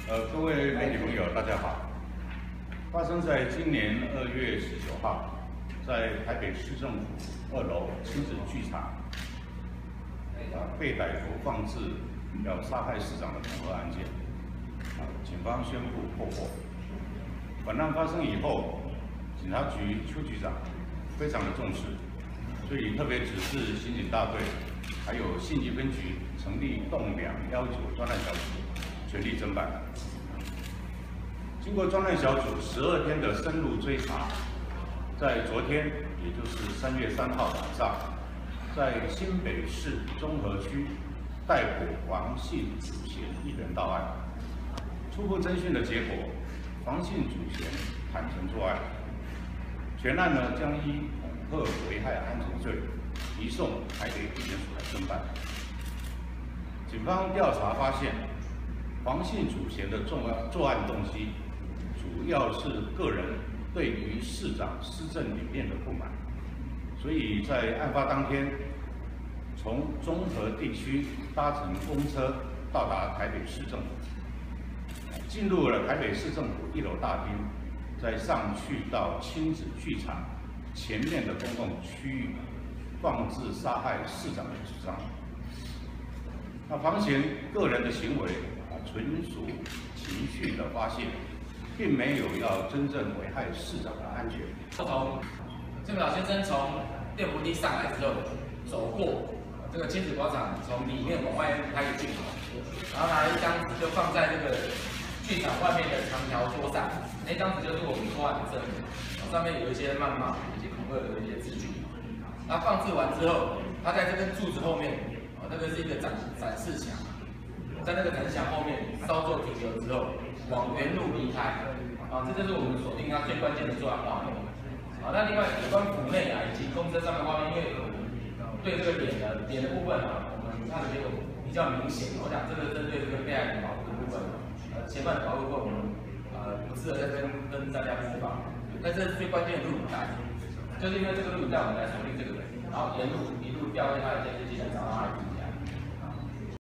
各位媒体朋友，大家好。发生在今年2月19号，在台北市政府2楼亲子剧场，被歹徒放置要杀害市长的恐吓案件，警方宣布破获。本案发生以后，警察局邱局长非常的重视，所以特别指示刑警大队，还有信义分局成立动219专案小组，全力侦办。经过专案小组12天的深入追查，在昨天，也就是3月3号晚上，在新北市中和区逮捕黄姓主嫌1人到案。初步侦讯的结果，黄姓主嫌坦承作案，全案呢将依恐吓危害安全罪移送台北地检署来侦办。警方调查发现，黄姓主嫌的作案动机，主要是个人对于市长施政理念的不满，所以在案发当天，从中和地区搭乘公车到达台北市政府，进入了台北市政府1楼大厅，再上去到亲子剧场前面的公共区域，放置杀害市长的主张。那黄嫌个人的行为纯属情绪的发泄，并没有要真正危害市长的安全。 这个老先生从电扶梯上来之后，走过这个亲子广场，从里面往外拍个镜头，然后拿一张纸就放在这个剧场外面的长条桌上，那张纸就是我们作案的证据，上面有一些谩骂、以及恐吓的一些字句。那放置完之后，他在这根柱子后面，那个是一个展示墙，在那个展示墙后面稍作停留之后，往原路离开。这就是我们锁定它最关键的作案画面。那另外有关府内以及公车上的画面，因为对这个脸的部分我们看的结果比较明显。我想这个针对这个被害人保护的部分，前半的保护部分我们不适合再跟大家播放。但是最关键的录影带，就是因为这个录影带我们来锁定这个人，然后沿路一路调阅他的监视器来找到他。